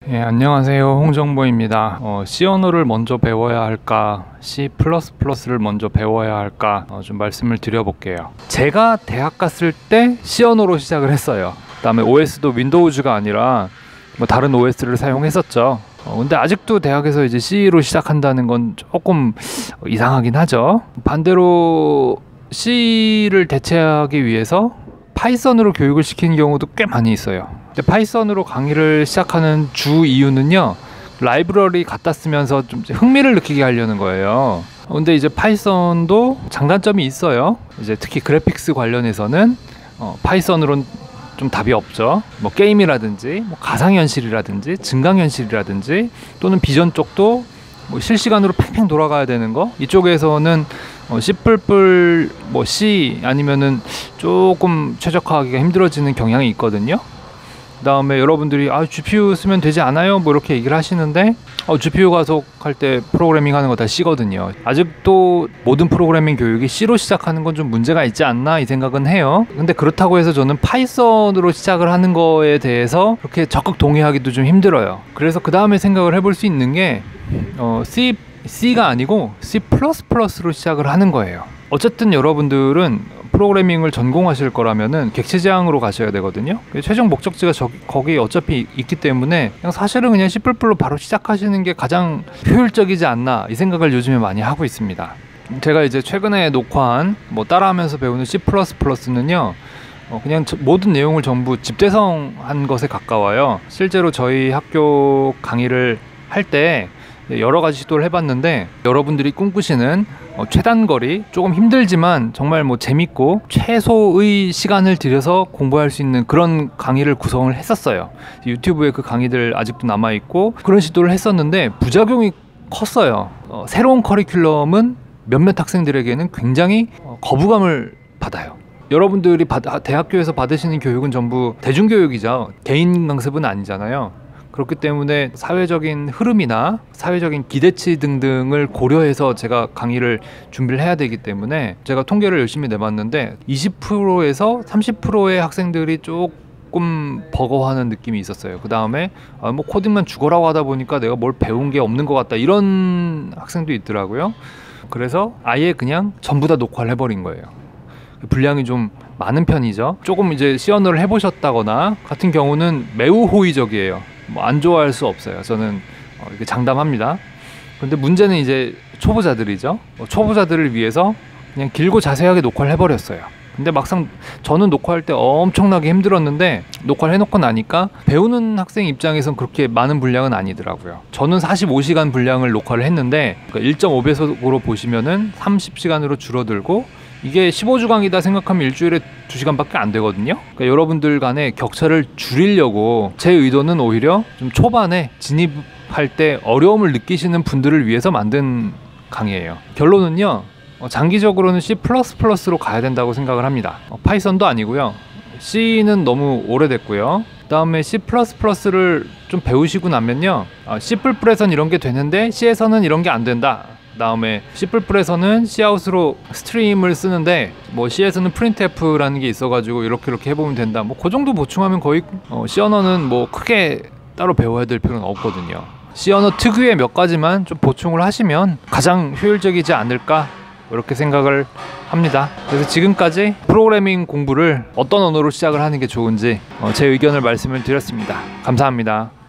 예, 안녕하세요. 홍정보입니다. C 언어를 먼저 배워야 할까, C++를 먼저 배워야 할까 좀 말씀을 드려볼게요. 제가 대학 갔을 때 C 언어로 시작을 했어요. 그 다음에 OS도 윈도우즈가 아니라 뭐 다른 OS를 사용했었죠. 근데 아직도 대학에서 이제 C로 시작한다는 건 조금 이상하긴 하죠. 반대로 C를 대체하기 위해서 파이썬으로 교육을 시키는 경우도 꽤 많이 있어요. 근데 파이썬으로 강의를 시작하는 주 이유는요, 라이브러리 갖다 쓰면서 좀 흥미를 느끼게 하려는 거예요. 근데 이제 파이썬도 장단점이 있어요. 이제 특히 그래픽스 관련해서는 파이썬으로는 좀 답이 없죠. 뭐 게임이라든지 뭐 가상현실이라든지 증강현실이라든지 또는 비전 쪽도 뭐 실시간으로 팽팽 돌아가야 되는 거, 이쪽에서는 C++, 뭐 C 아니면은 조금 최적화하기가 힘들어지는 경향이 있거든요. 그 다음에 여러분들이 GPU 쓰면 되지 않아요? 뭐 이렇게 얘기를 하시는데 GPU 가속할 때 프로그래밍 하는 거 다 C거든요. 아직도 모든 프로그래밍 교육이 C로 시작하는 건 좀 문제가 있지 않나 이 생각은 해요. 근데 그렇다고 해서 저는 파이썬으로 시작을 하는 거에 대해서 그렇게 적극 동의하기도 좀 힘들어요. 그래서 그 다음에 생각을 해볼 수 있는 게 C가 아니고 C++로 시작을 하는 거예요. 어쨌든 여러분들은 프로그래밍을 전공하실 거라면은 객체지향으로 가셔야 되거든요. 최종 목적지가 거기 어차피 있기 때문에 사실은 그냥 C++로 바로 시작하시는 게 가장 효율적이지 않나 이 생각을 요즘에 많이 하고 있습니다. 제가 이제 최근에 녹화한 따라하면서 배우는 C++는요 그냥 모든 내용을 전부 집대성한 것에 가까워요. 실제로 저희 학교 강의를 할 때 여러 가지 시도를 해봤는데, 여러분들이 꿈꾸시는 최단거리, 조금 힘들지만 정말 재밌고 최소의 시간을 들여서 공부할 수 있는 그런 강의를 구성을 했었어요. 유튜브에 그 강의들 아직도 남아있고 그런 시도를 했었는데 부작용이 컸어요. 새로운 커리큘럼은 몇몇 학생들에게는 굉장히 거부감을 받아요. 여러분들이 대학교에서 받으시는 교육은 전부 대중교육이죠. 개인 강습은 아니잖아요. 그렇기 때문에 사회적인 흐름이나 사회적인 기대치 등등을 고려해서 제가 강의를 준비를 해야 되기 때문에 제가 통계를 열심히 내봤는데 20%에서 30%의 학생들이 조금 버거워하는 느낌이 있었어요. 그 다음에 코딩만 죽어라고 하다 보니까 내가 뭘 배운 게 없는 것 같다, 이런 학생도 있더라고요. 그래서 아예 그냥 전부 다 녹화를 해버린 거예요. 분량이 좀 많은 편이죠. 조금 이제 C 언어를 해보셨다거나 같은 경우는 매우 호의적이에요. 안 좋아할 수 없어요. 저는 이렇게 장담합니다. 근데 문제는 이제 초보자들이죠. 초보자들을 위해서 그냥 길고 자세하게 녹화를 해버렸어요. 근데 막상 저는 녹화할 때 엄청나게 힘들었는데 녹화를 해놓고 나니까 배우는 학생 입장에선 그렇게 많은 분량은 아니더라고요. 저는 45시간 분량을 녹화를 했는데 1.5배속으로 보시면은 30시간으로 줄어들고, 이게 15주 강의다 생각하면 일주일에 2시간밖에 안 되거든요. 그러니까 여러분들 간의 격차를 줄이려고 제 의도는 오히려 좀 초반에 진입할 때 어려움을 느끼시는 분들을 위해서 만든 강의예요. 결론은요, 장기적으로는 C++로 가야 된다고 생각을 합니다. 파이썬도 아니고요. C는 너무 오래됐고요. 그 다음에 C++를 좀 배우시고 나면요, C++에선 이런 게 되는데 C에서는 이런 게 안 된다. 다음에 C++에서는 Cout으로 스트림을 쓰는데 C에서는 printf라는 게 있어가지고 이렇게 해보면 된다. 그 정도 보충하면 거의 C 언어는 크게 따로 배워야 될 필요는 없거든요. C 언어 특유의 몇 가지만 좀 보충을 하시면 가장 효율적이지 않을까, 이렇게 생각을 합니다. 그래서 지금까지 프로그래밍 공부를 어떤 언어로 시작을 하는 게 좋은지 제 의견을 말씀을 드렸습니다. 감사합니다.